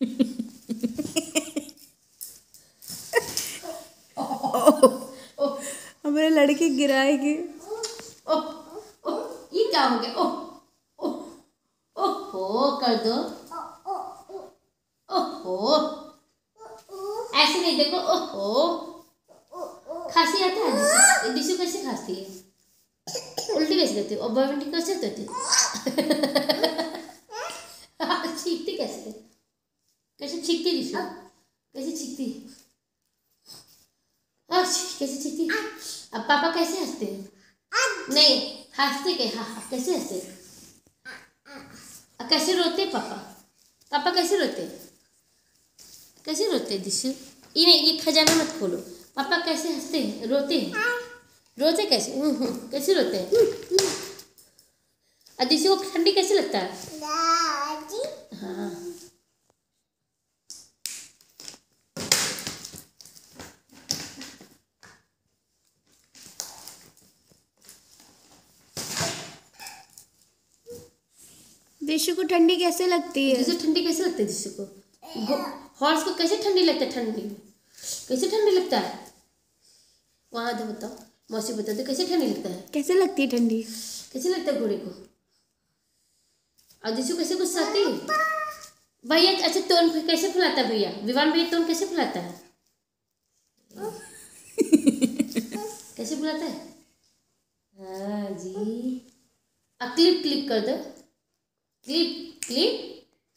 हमारे लड़के गिराएंगे। ये क्या हो गया? ओहो कर दो। ओहो ऐसे नहीं, देखो। ओहो खांसी आता है दिशु कैसे खांसती है? उल्टी कैसे करती है? और बॉयफ्रेंड कैसे करती है? छींकती कैसे? कैसे छींकती दिशु? कैसे छींकती? कैसे छींकती? अब पापा कैसे हंसते हैं? नहीं हंसते के? हाँ कैसे हंसते? कैसे रोते पापा? पापा कैसे रोते? कैसे रोते दिशु? ये नहीं, ये खजाना मत खोलो। पापा कैसे हंसते हैं, रोते हैं? रोते कैसे? कैसे रोते हैं? दिशु को ठंडी कैसे लगता है? हाँ दिशु को ठंडी कैसे लगती है? दिशु ठंडी कैसे लगती है? दिशु को हॉर्स को कैसे ठंडी लगता है? ठंडी कैसे ठंडी लगता है? वहाँ तो बताओ, मौसी बता दो कैसे ठंडी लगता है? कैसे लगती है ठंडी? कैसे लगता है घोड़े को? और दिशु कैसे गुस्सा आती है? भैया अच्छा तोन कैसे फुलाता है? भैया विवान भैया तोन कैसे फुलाता है? कैसे फुलाता है? हाँ जी। क्लिप क्लिप कर दो। Clip clip.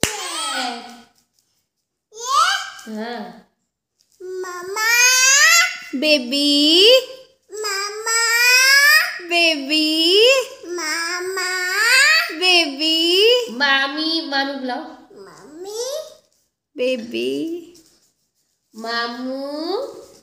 हाँ मामा बेबी, मामा बेबी, मामा बेबी, मामी। मामी बुलाओ। मम्मी बेबी, मामू